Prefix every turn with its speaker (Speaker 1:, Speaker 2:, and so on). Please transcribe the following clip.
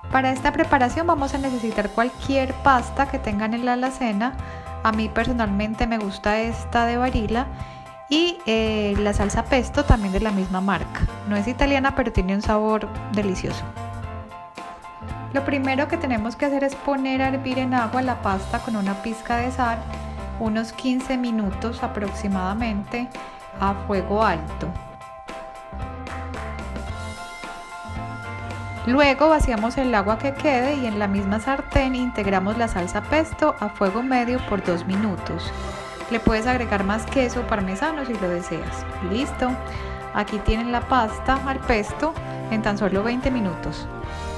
Speaker 1: Para esta preparación vamos a necesitar cualquier pasta que tengan en la alacena. A mí personalmente me gusta esta de Barilla y la salsa pesto también de la misma marca. No es italiana, pero tiene un sabor delicioso. Lo primero que tenemos que hacer es poner a hervir en agua la pasta con una pizca de sal, unos 15 minutos aproximadamente a fuego alto. Luego vaciamos el agua que quede y en la misma sartén integramos la salsa pesto a fuego medio por 2 minutos. Le puedes agregar más queso parmesano si lo deseas. Listo, aquí tienen la pasta al pesto en tan solo 20 minutos.